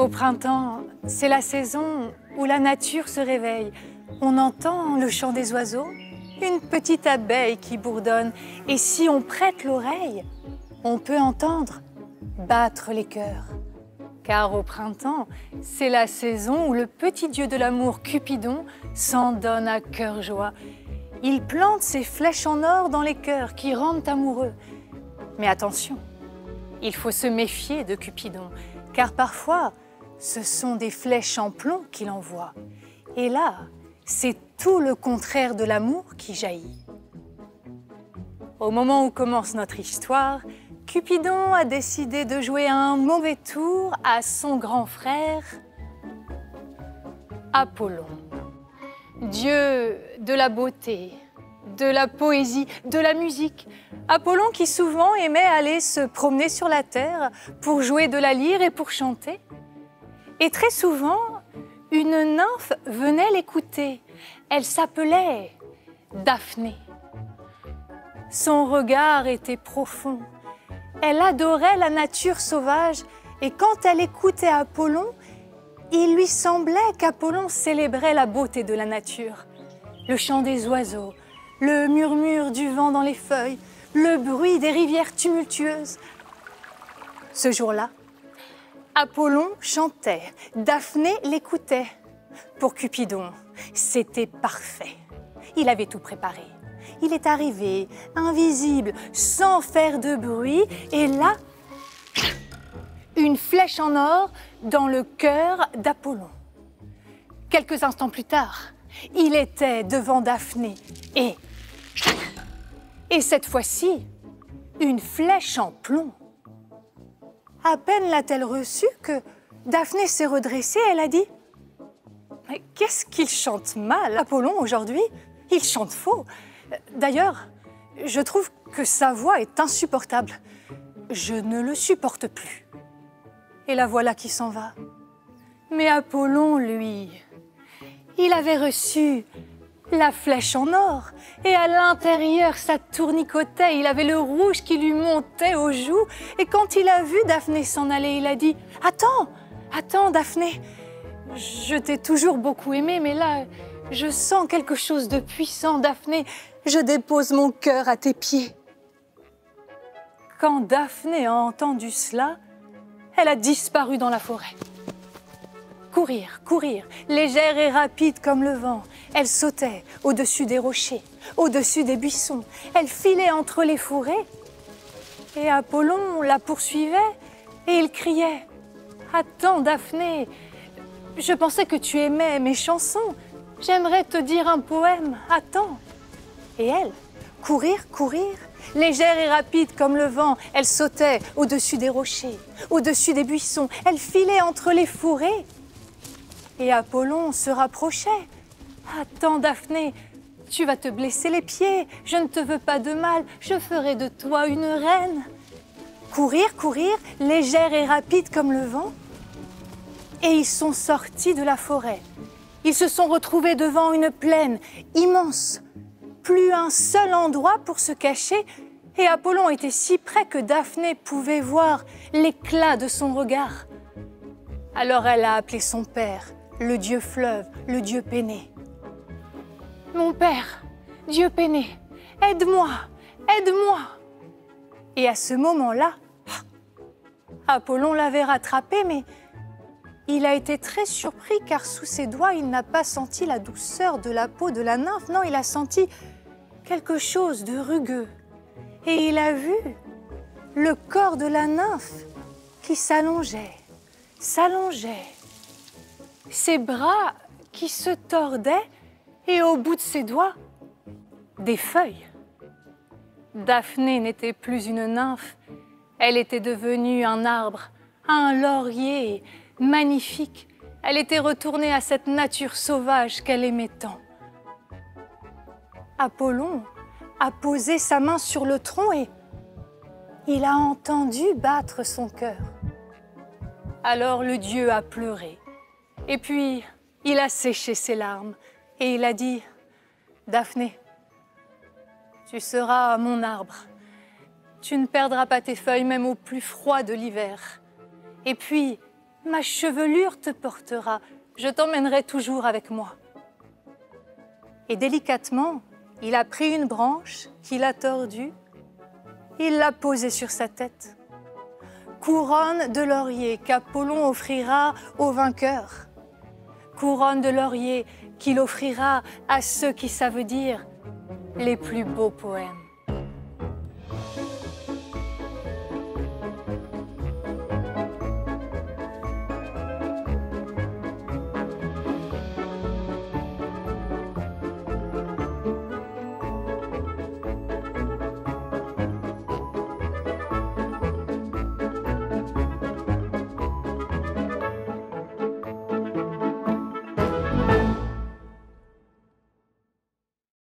Au printemps, c'est la saison où la nature se réveille. On entend le chant des oiseaux, une petite abeille qui bourdonne. Et si on prête l'oreille, on peut entendre battre les cœurs. Car au printemps, c'est la saison où le petit dieu de l'amour, Cupidon, s'en donne à cœur joie. Il plante ses flèches en or dans les cœurs qui rendent amoureux. Mais attention, il faut se méfier de Cupidon, car parfois, ce sont des flèches en plomb qu'il envoie. Et là, c'est tout le contraire de l'amour qui jaillit. Au moment où commence notre histoire, Cupidon a décidé de jouer un mauvais tour à son grand frère, Apollon. Dieu de la beauté, de la poésie, de la musique. Apollon qui souvent aimait aller se promener sur la terre pour jouer de la lyre et pour chanter. Et très souvent, une nymphe venait l'écouter. Elle s'appelait Daphné. Son regard était profond. Elle adorait la nature sauvage et quand elle écoutait Apollon, il lui semblait qu'Apollon célébrait la beauté de la nature. Le chant des oiseaux, le murmure du vent dans les feuilles, le bruit des rivières tumultueuses. Ce jour-là, Apollon chantait, Daphné l'écoutait. Pour Cupidon, c'était parfait. Il avait tout préparé. Il est arrivé, invisible, sans faire de bruit, et là, une flèche en or dans le cœur d'Apollon. Quelques instants plus tard, il était devant Daphné, et cette fois-ci, une flèche en plomb. À peine l'a-t-elle reçue que Daphné s'est redressée, elle a dit « Mais qu'est-ce qu'il chante mal, Apollon, aujourd'hui? Il chante faux. D'ailleurs, je trouve que sa voix est insupportable. Je ne le supporte plus. » Et la voilà qui s'en va. Mais Apollon, lui, il avait reçu la flèche en or et à l'intérieur, ça tournicotait. Il avait le rouge qui lui montait aux joues. Et quand il a vu Daphné s'en aller, il a dit « Attends, attends Daphné, je t'ai toujours beaucoup aimé, mais là, je sens quelque chose de puissant, Daphné. Je dépose mon cœur à tes pieds. » Quand Daphné a entendu cela, elle a disparu dans la forêt. Courir, courir, légère et rapide comme le vent. Elle sautait au-dessus des rochers, au-dessus des buissons. Elle filait entre les fourrés. Et Apollon la poursuivait et il criait « Attends, Daphné, je pensais que tu aimais mes chansons. J'aimerais te dire un poème, attends. » Et elle, courir, courir, légère et rapide comme le vent, elle sautait au-dessus des rochers, au-dessus des buissons. Elle filait entre les fourrés. Et Apollon se rapprochait. « Attends, Daphné, tu vas te blesser les pieds. Je ne te veux pas de mal. Je ferai de toi une reine. » Courir, courir, légère et rapide comme le vent. Et ils sont sortis de la forêt. Ils se sont retrouvés devant une plaine immense. Plus un seul endroit pour se cacher. Et Apollon était si près que Daphné pouvait voir l'éclat de son regard. Alors elle a appelé son père, le dieu fleuve, le dieu Pénée. « Mon père, dieu Pénée, aide-moi, aide-moi !» Et à ce moment-là, Apollon l'avait rattrapé, mais il a été très surpris car sous ses doigts, il n'a pas senti la douceur de la peau de la nymphe. Non, il a senti quelque chose de rugueux. Et il a vu le corps de la nymphe qui s'allongeait, s'allongeait. Ses bras qui se tordaient et au bout de ses doigts, des feuilles. Daphné n'était plus une nymphe, elle était devenue un arbre, un laurier magnifique. Elle était retournée à cette nature sauvage qu'elle aimait tant. Apollon a posé sa main sur le tronc et il a entendu battre son cœur. Alors le dieu a pleuré et puis il a séché ses larmes et il a dit « Daphné, tu seras mon arbre. Tu ne perdras pas tes feuilles même au plus froid de l'hiver. Et puis, Ma chevelure te portera, je t'emmènerai toujours avec moi. » Et délicatement, il a pris une branche qu'il a tordue, il l'a posée sur sa tête. Couronne de laurier qu'Apollon offrira au vainqueur. Couronne de laurier qu'il offrira à ceux qui savent dire les plus beaux poèmes.